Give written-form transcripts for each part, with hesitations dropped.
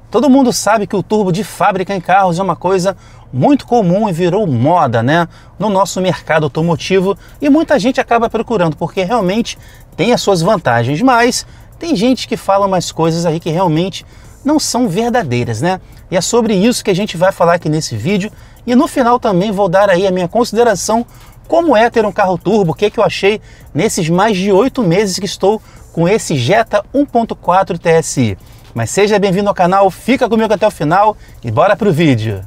Todo mundo sabe que o turbo de fábrica em carros é uma coisa muito comum e virou moda, né, no nosso mercado automotivo, e muita gente acaba procurando porque realmente tem as suas vantagens, mas tem gente que fala umas coisas aí que realmente não são verdadeiras, né? E é sobre isso que a gente vai falar aqui nesse vídeo, e no final também vou dar aí a minha consideração como é ter um carro turbo, o que eu achei nesses mais de 8 meses que estou com esse Jetta 1.4 TSI. Mas seja bem-vindo ao canal, fica comigo até o final e bora pro vídeo.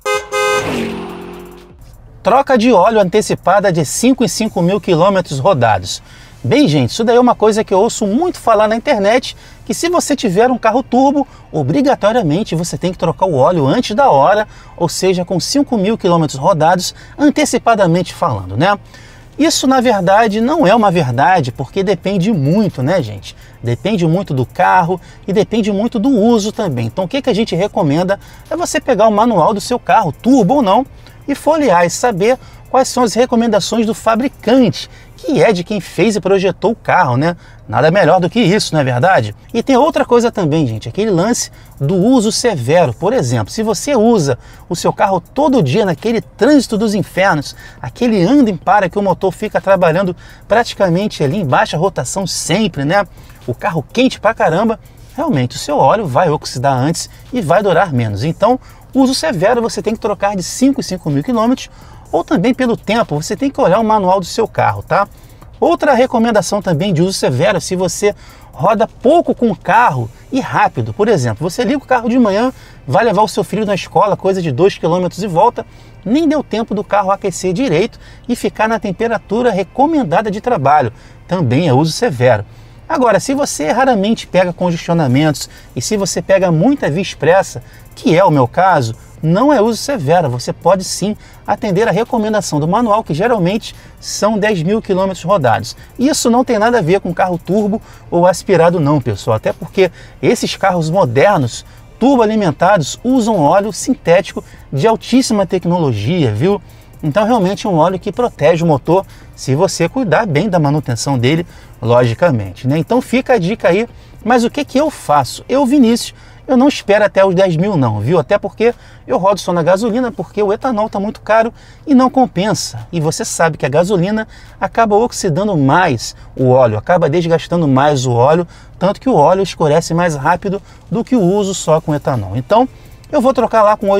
Troca de óleo antecipada de 5 em 5 mil quilômetros rodados. Bem, gente, isso daí é uma coisa que eu ouço muito falar na internet, que se você tiver um carro turbo, obrigatoriamente você tem que trocar o óleo antes da hora, ou seja, com 5 mil quilômetros rodados, antecipadamente falando, né? Isso, na verdade, não é uma verdade, porque depende muito, né, gente? Depende muito do carro e depende muito do uso também. Então, o que a gente recomenda é você pegar o manual do seu carro, turbo ou não, e folhear e saber quais são as recomendações do fabricante, que é de quem fez e projetou o carro, né? Nada melhor do que isso, não é verdade? E tem outra coisa também, gente, aquele lance do uso severo. Por exemplo, se você usa o seu carro todo dia naquele trânsito dos infernos, aquele anda e para que o motor fica trabalhando praticamente ali em baixa rotação sempre, né? O carro quente pra caramba, realmente o seu óleo vai oxidar antes e vai durar menos. Então, uso severo você tem que trocar de 5 em 5 mil quilômetros, ou também pelo tempo, você tem que olhar o manual do seu carro, tá? Outra recomendação também de uso severo, se você roda pouco com o carro e rápido. Por exemplo, você liga o carro de manhã, vai levar o seu filho na escola, coisa de 2 km e volta, nem deu tempo do carro aquecer direito e ficar na temperatura recomendada de trabalho. Também é uso severo. Agora, se você raramente pega congestionamentos e se você pega muita via expressa, que é o meu caso, não é uso severo, você pode sim atender a recomendação do manual, que geralmente são 10 mil quilômetros rodados. Isso não tem nada a ver com carro turbo ou aspirado não, pessoal, até porque esses carros modernos, turbo alimentados, usam óleo sintético de altíssima tecnologia, viu? Então realmente é um óleo que protege o motor, se você cuidar bem da manutenção dele, logicamente, né? Então fica a dica aí, mas o que eu faço? Eu, Vinícius, eu não espero até os 10 mil não, viu? Até porque eu rodo só na gasolina, porque o etanol está muito caro e não compensa. E você sabe que a gasolina acaba oxidando mais o óleo, acaba desgastando mais o óleo, tanto que o óleo escurece mais rápido do que o uso só com etanol. Então, eu vou trocar lá com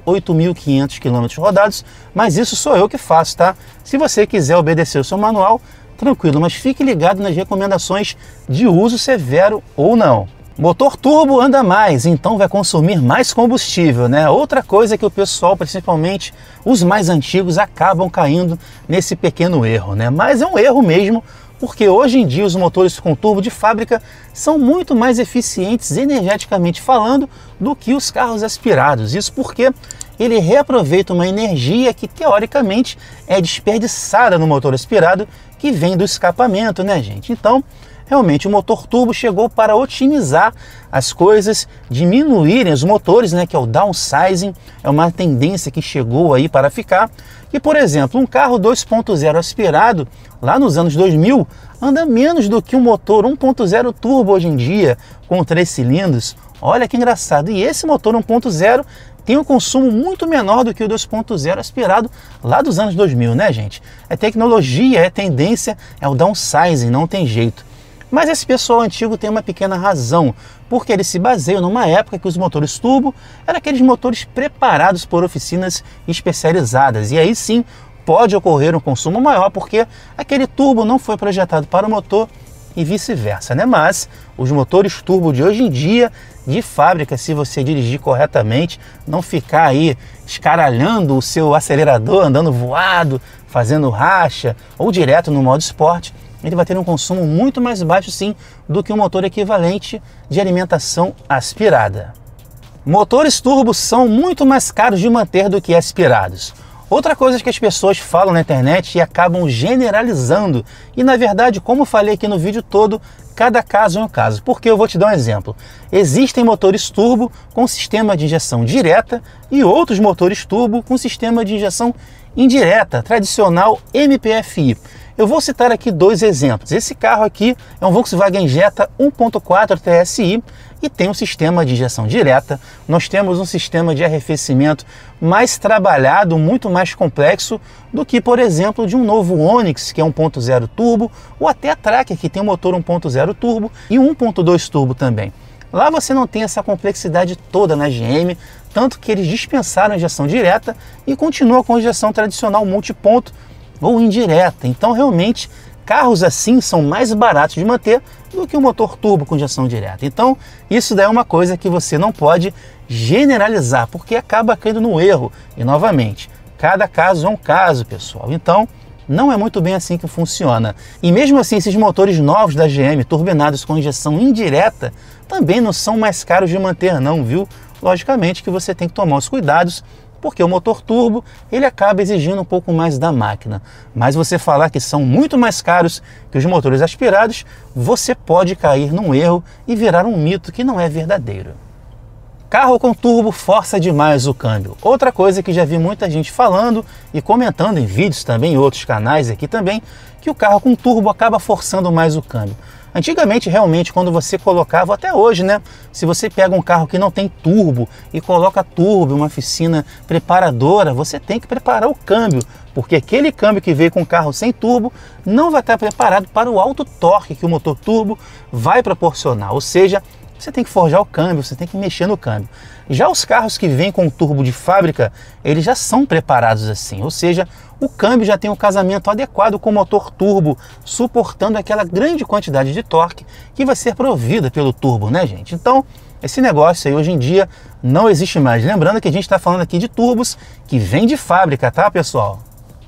8.500 km rodados, mas isso sou eu que faço, tá? Se você quiser obedecer o seu manual, tranquilo, mas fique ligado nas recomendações de uso severo ou não. Motor turbo anda mais, então vai consumir mais combustível, né? Outra coisa que o pessoal, principalmente os mais antigos, acabam caindo nesse pequeno erro, né? Mas é um erro mesmo, porque hoje em dia os motores com turbo de fábrica são muito mais eficientes energeticamente falando do que os carros aspirados. Isso porque ele reaproveita uma energia que teoricamente é desperdiçada no motor aspirado, que vem do escapamento, né, gente? Então, realmente o motor turbo chegou para otimizar as coisas, diminuírem os motores, né, que é o downsizing, é uma tendência que chegou aí para ficar. E, por exemplo, um carro 2.0 aspirado, lá nos anos 2000, anda menos do que um motor 1.0 turbo hoje em dia, com 3 cilindros. Olha que engraçado. E esse motor 1.0 tem um consumo muito menor do que o 2.0 aspirado lá dos anos 2000, né, gente? É tecnologia, é tendência, é o downsizing, não tem jeito. Mas esse pessoal antigo tem uma pequena razão, porque eles se baseiam numa época que os motores turbo eram aqueles motores preparados por oficinas especializadas. E aí sim pode ocorrer um consumo maior, porque aquele turbo não foi projetado para o motor e vice-versa, né? Mas os motores turbo de hoje em dia, de fábrica, se você dirigir corretamente, não ficar aí escaralhando o seu acelerador, andando voado, fazendo racha ou direto no modo esporte, ele vai ter um consumo muito mais baixo sim do que um motor equivalente de alimentação aspirada. Motores turbos são muito mais caros de manter do que aspirados. Outra coisa que as pessoas falam na internet e acabam generalizando, e na verdade, como eu falei aqui no vídeo todo, cada caso é um caso, porque eu vou te dar um exemplo. Existem motores turbo com sistema de injeção direta e outros motores turbo com sistema de injeção indireta, tradicional MPFI. Eu vou citar aqui dois exemplos. Esse carro aqui é um Volkswagen Jetta 1.4 TSI e tem um sistema de injeção direta. Nós temos um sistema de arrefecimento mais trabalhado, muito mais complexo do que, por exemplo, de um novo Onix, que é 1.0 turbo, ou até a Tracker, que tem um motor 1.0 turbo e 1.2 turbo também. Lá você não tem essa complexidade toda na GM, tanto que eles dispensaram a injeção direta e continuam com a injeção tradicional multiponto ou indireta. Então realmente carros assim são mais baratos de manter do que o motor turbo com injeção direta. Então isso daí é uma coisa que você não pode generalizar, porque acaba caindo no erro. E novamente, cada caso é um caso, pessoal. Então não é muito bem assim que funciona. E mesmo assim, esses motores novos da GM, turbinados com injeção indireta, também não são mais caros de manter não, viu? Logicamente que você tem que tomar os cuidados, porque o motor turbo ele acaba exigindo um pouco mais da máquina. Mas você falar que são muito mais caros que os motores aspirados, você pode cair num erro e virar um mito que não é verdadeiro. Carro com turbo força demais o câmbio. Outra coisa que já vi muita gente falando e comentando em vídeos também, em outros canais aqui também, que o carro com turbo acaba forçando mais o câmbio. Antigamente, realmente, quando você colocava, até hoje, né? Se você pega um carro que não tem turbo e coloca turbo, uma oficina preparadora, você tem que preparar o câmbio, porque aquele câmbio que veio com o carro sem turbo não vai estar preparado para o alto torque que o motor turbo vai proporcionar. Ou seja, você tem que forjar o câmbio, você tem que mexer no câmbio. Já os carros que vêm com turbo de fábrica, eles já são preparados assim, ou seja, o câmbio já tem um casamento adequado com o motor turbo, suportando aquela grande quantidade de torque que vai ser provida pelo turbo, né, gente? Então, esse negócio aí hoje em dia não existe mais. Lembrando que a gente está falando aqui de turbos que vêm de fábrica, tá, pessoal?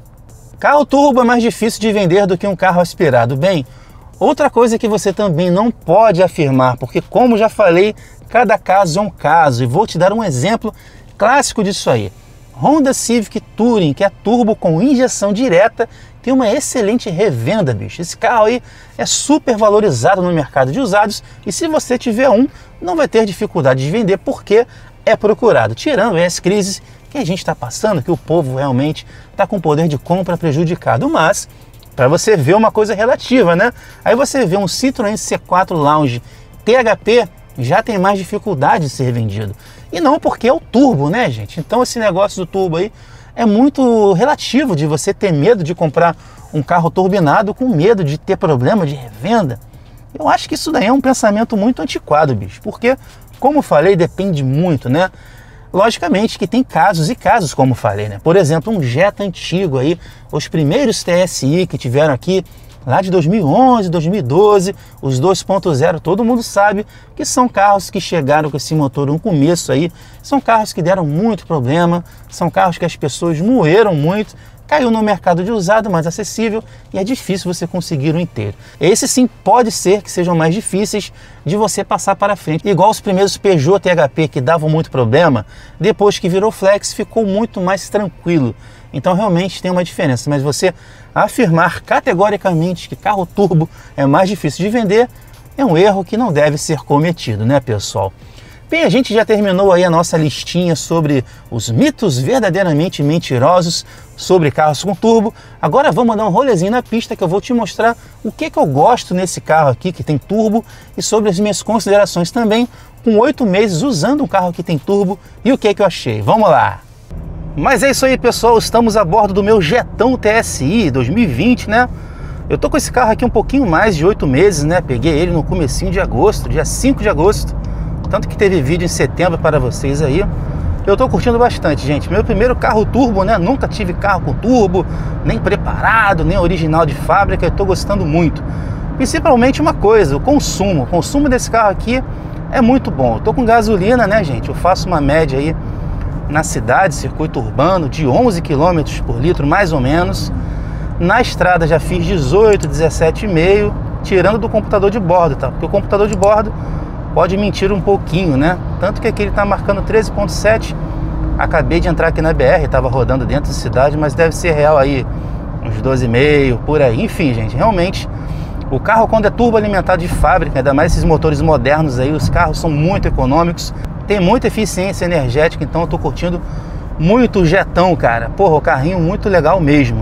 Carro turbo é mais difícil de vender do que um carro aspirado. Bem, outra coisa que você também não pode afirmar, porque como já falei, cada caso é um caso, e vou te dar um exemplo clássico disso aí. Honda Civic Touring, que é turbo com injeção direta, tem uma excelente revenda, bicho. Esse carro aí é super valorizado no mercado de usados e se você tiver um, não vai ter dificuldade de vender porque é procurado. Tirando as crises que a gente está passando, que o povo realmente está com poder de compra prejudicado, mas para você ver uma coisa relativa, né? Aí você vê um Citroën C4 Lounge THP, já tem mais dificuldade de ser vendido. E não porque é o turbo, né, gente? Então esse negócio do turbo aí é muito relativo de você ter medo de comprar um carro turbinado com medo de ter problema de revenda. Eu acho que isso daí é um pensamento muito antiquado, bicho. Porque, como falei, depende muito, né? Logicamente que tem casos e casos, como falei, né? Por exemplo, um Jetta antigo aí, os primeiros TSI que tiveram aqui, lá de 2011, 2012, os 2.0, todo mundo sabe que são carros que chegaram com esse motor no começo aí, são carros que deram muito problema, são carros que as pessoas moeram muito, caiu no mercado de usado mais acessível e é difícil você conseguir um inteiro. Esse sim pode ser que sejam mais difíceis de você passar para frente, igual os primeiros Peugeot THP que davam muito problema, depois que virou flex ficou muito mais tranquilo. Então realmente tem uma diferença, mas você afirmar categoricamente que carro turbo é mais difícil de vender é um erro que não deve ser cometido, né, pessoal? Bem, a gente já terminou aí a nossa listinha sobre os mitos verdadeiramente mentirosos sobre carros com turbo. Agora vamos dar um rolezinho na pista que eu vou te mostrar o que eu gosto nesse carro aqui que tem turbo e sobre as minhas considerações também com 8 meses usando um carro que tem turbo e o que eu achei. Vamos lá! Mas é isso aí, pessoal, estamos a bordo do meu Jettão TSI 2020, né? Eu tô com esse carro aqui um pouquinho mais de 8 meses, né? Peguei ele no comecinho de agosto, dia 5 de agosto. Tanto que teve vídeo em setembro para vocês aí. Eu tô curtindo bastante, gente. Meu primeiro carro turbo, né? Nunca tive carro com turbo, nem preparado, nem original de fábrica. Eu tô gostando muito. Principalmente uma coisa, o consumo. O consumo desse carro aqui é muito bom. Eu tô com gasolina, né, gente? Eu faço uma média aí na cidade, circuito urbano, de 11 km por litro, mais ou menos. Na estrada já fiz 18, 17,5, tirando do computador de bordo, tá? Porque o computador de bordo pode mentir um pouquinho, né? Tanto que aqui ele tá marcando 13,7. Acabei de entrar aqui na BR, tava rodando dentro da cidade, mas deve ser real aí, uns 12,5, por aí. Enfim, gente, realmente, o carro quando é turbo alimentado de fábrica, ainda mais esses motores modernos aí, os carros são muito econômicos, tem muita eficiência energética, então eu tô curtindo muito o Jettão, cara. Porra, o carrinho muito legal mesmo.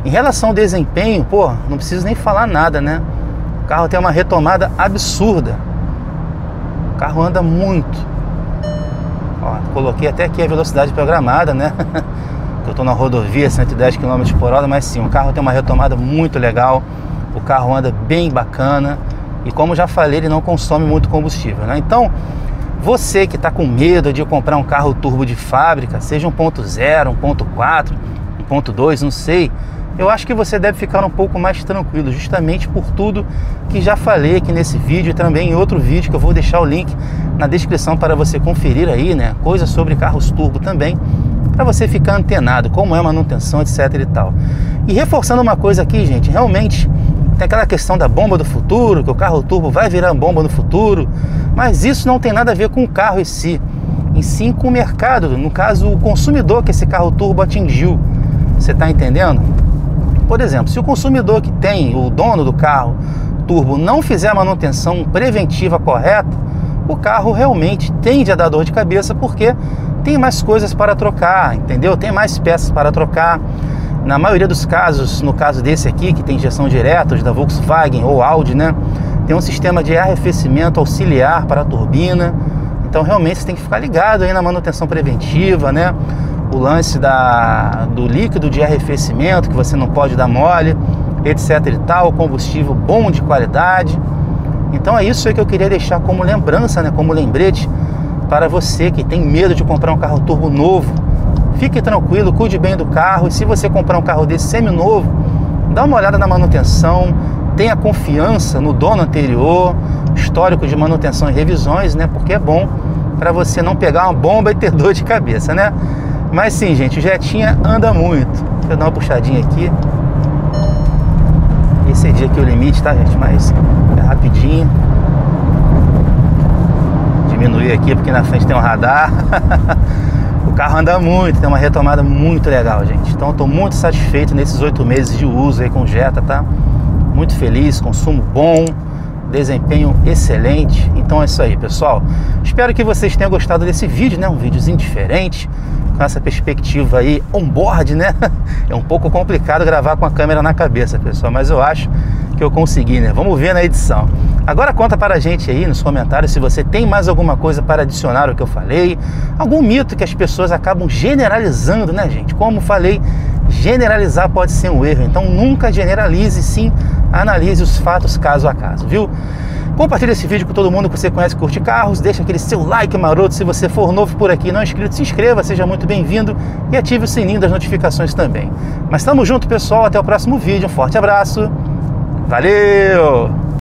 Em relação ao desempenho, pô, não preciso nem falar nada, né? O carro tem uma retomada absurda. O carro anda muito. Ó, coloquei até aqui a velocidade programada, né? Eu tô na rodovia, 110 km por hora, mas sim, o carro tem uma retomada muito legal. O carro anda bem bacana. E como já falei, ele não consome muito combustível, né? Então, você que está com medo de comprar um carro turbo de fábrica, seja 1.0, 1.4, 1.2, não sei, eu acho que você deve ficar um pouco mais tranquilo, justamente por tudo que já falei aqui nesse vídeo e também em outro vídeo que eu vou deixar o link na descrição para você conferir aí, né? Coisas sobre carros turbo também, para você ficar antenado, como é a manutenção, etc e tal. E reforçando uma coisa aqui, gente, realmente tem aquela questão da bomba do futuro, que o carro turbo vai virar bomba no futuro, mas isso não tem nada a ver com o carro em si com o mercado, no caso o consumidor que esse carro turbo atingiu. Você está entendendo? Por exemplo, se o consumidor que tem, o dono do carro turbo, não fizer a manutenção preventiva correta, o carro realmente tende a dar dor de cabeça, porque tem mais coisas para trocar, entendeu? Tem mais peças para trocar. Na maioria dos casos, no caso desse aqui, que tem injeção direta, os da Volkswagen ou Audi, né? Tem um sistema de arrefecimento auxiliar para a turbina. Então realmente você tem que ficar ligado aí na manutenção preventiva, né? O lance do líquido de arrefecimento, que você não pode dar mole, etc e tal, combustível bom de qualidade. Então é isso aí que eu queria deixar como lembrança, né? Como lembrete para você que tem medo de comprar um carro turbo novo. Fique tranquilo, cuide bem do carro, e se você comprar um carro desse semi-novo, dá uma olhada na manutenção, tenha confiança no dono anterior, histórico de manutenção e revisões, né? Porque é bom para você não pegar uma bomba e ter dor de cabeça, né? Mas sim, gente, o Jetinha anda muito. Deixa eu dar uma puxadinha aqui. Excedi aqui o limite, tá, gente? Mas é rapidinho. Diminuir aqui porque na frente tem um radar. O carro anda muito, tem uma retomada muito legal, gente. Então eu tô muito satisfeito nesses 8 meses de uso aí com o Jetta, tá? Muito feliz, consumo bom, desempenho excelente. Então é isso aí, pessoal. Espero que vocês tenham gostado desse vídeo, né? Um videozinho diferente, com essa perspectiva aí on-board, né? É um pouco complicado gravar com a câmera na cabeça, pessoal, mas eu acho que eu consegui, né? Vamos ver na edição. Agora conta para a gente aí nos comentários se você tem mais alguma coisa para adicionar ao que eu falei, algum mito que as pessoas acabam generalizando, né, gente? Como falei, generalizar pode ser um erro, então nunca generalize, sim, analise os fatos caso a caso, viu? Compartilhe esse vídeo com todo mundo que você conhece e curte carros, deixa aquele seu like maroto, se você for novo por aqui e não é inscrito, se inscreva, seja muito bem-vindo e ative o sininho das notificações também. Mas tamo junto, pessoal, até o próximo vídeo, um forte abraço, valeu!